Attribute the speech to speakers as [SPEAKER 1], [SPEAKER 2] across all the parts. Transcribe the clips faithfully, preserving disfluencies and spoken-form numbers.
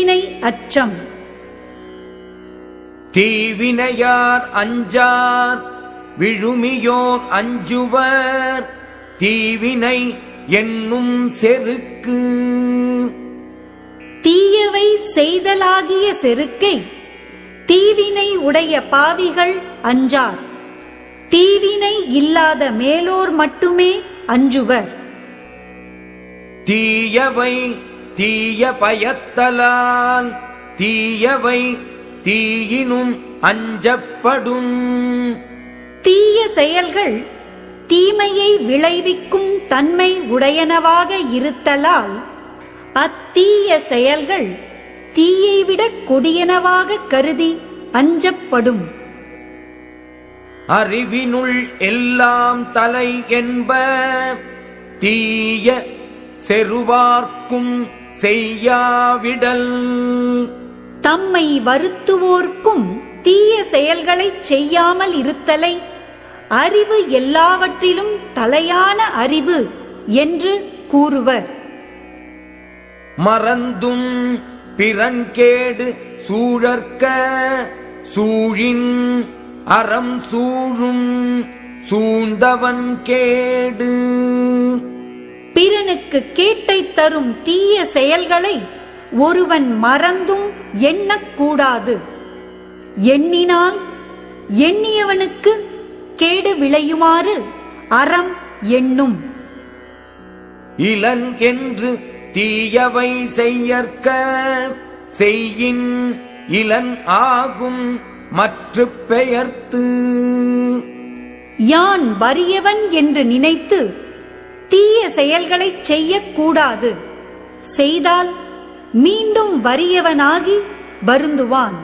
[SPEAKER 1] தீவினை அச்சம்.
[SPEAKER 2] தீவினையார் அஞ்சார் விழுமியோர் அஞ்சுவர் தீவினை என்னும் செருக்கு.
[SPEAKER 1] தீயவை செய்தலாகிய செருக்கை தீவினை உடைய பாவிகள் அஞ்சார். தீவினை இல்லாத மேலோர் மட்டுமே அஞ்சுவர்.
[SPEAKER 2] தீயவை தீய பயத்தலால் தீயவை தீயினும் அஞ்சப்படும்.
[SPEAKER 1] தீய செயல்கள் தீமையை விளைவிக்கும் தன்மை உடையனவாக இருத்தலால் அத்தீய செயல்கள் தீயை விட கொடியனவாக கருதி அஞ்சப்படும்.
[SPEAKER 2] அறிவினுள் எல்லாம் தலை என்ப தீய செருவார்க்கும் செய்யாவிடல்.
[SPEAKER 1] தம்மை வருத்துவோர்க்கும் தீய செயல்களை செய்யாமல் இருத்தலை அறிவு எல்லாவற்றிலும் தலையான அறிவு என்று கூறுவர்.
[SPEAKER 2] மறந்தும் பிறன்கேடு சூழற்க சூழின் அறம் சூழும் சூழ்ந்தவன் கேடு.
[SPEAKER 1] பிறனுக்கு கேட்டை தரும் தீய செயல்களை ஒருவன் மறந்தும் எண்ணக்கூடாது. எண்ணினால் எண்ணியவனுக்கு கேடு விளையுமாறு அறம் எண்ணும்.
[SPEAKER 2] இளன் என்று தீயவை செய்யற்க செய்யின் இளன் ஆகும் மற்ற பெயர்த்து.
[SPEAKER 1] யான் வறியவன் என்று நினைத்து தீய செயல்களை செய்யக்கூடாது. செய்தால் மீண்டும் வறியவனாகி வருந்துவான்.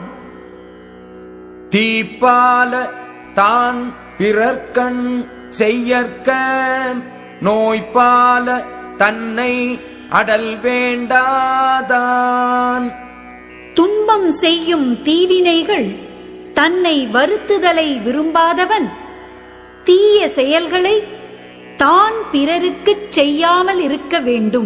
[SPEAKER 2] தீப்பால தான் பிறர்கண் செய்யற்க நோய்பால தன்னை அடல் வேண்டாதான்.
[SPEAKER 1] துன்பம் செய்யும் தீவினைகள் தன்னை வருத்துதலை விரும்பாதவன் தீய செயல்களை தான் பிறருக்குச் செய்யாமல் இருக்க வேண்டும்.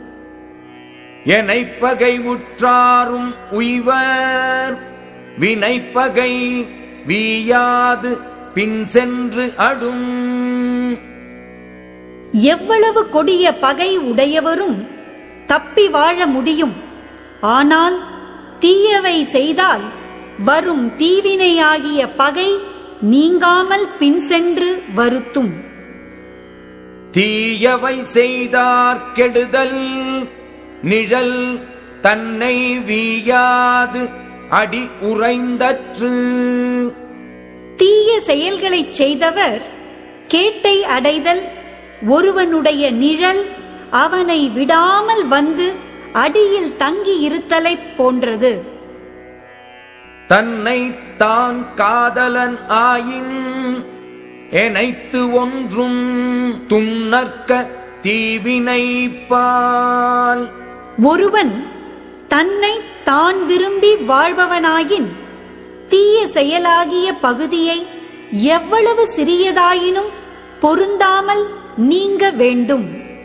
[SPEAKER 2] எனைப்பகை உற்றாரும் உய்வர் வினைப்பகை வீயாது பின் சென்று அடும்.
[SPEAKER 1] எவ்வளவு கொடிய பகை உடையவரும் தப்பி வாழ முடியும். ஆனால் தீயவை செய்தால் வரும் தீவினையாகிய பகை நீங்காமல் பின் சென்று வருத்தும்.
[SPEAKER 2] தீயவை செய்தார் கெடுதல் நிழல் தன்னை வீயாது அடி உறைந்தற்று.
[SPEAKER 1] தீய செயல்களை செய்தவர் கேட்டை அடைதல் ஒருவனுடைய நிழல் அவனை விடாமல் வந்து அடியில் தங்கி இருத்தலைப் போன்றது.
[SPEAKER 2] தன்னை தான் காதலன் ஆயின் எனைத்து ஒன்றும் துன்னற்க தீவினைப்பால்.
[SPEAKER 1] ஒருவன் தன்னை தான் விரும்பி வாழ்பவனாயின் தீய செயலாகிய பகுதியை எவ்வளவு சிறியதாயினும் பொருந்தாமல் நீங்க வேண்டும்.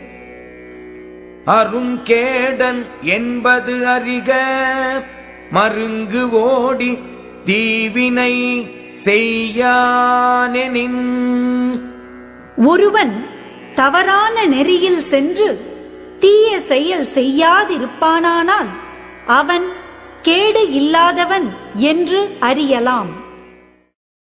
[SPEAKER 2] அருங்கேடன் என்பது அறிக மருங்கு ஓடி தீவினை செய்யானெனின்.
[SPEAKER 1] ஒருவன் தவறான நெறியில் சென்று தீய செயல் செய்யாதிருப்பானானால் அவன் கேடு இல்லாதவன் என்று அறியலாம்.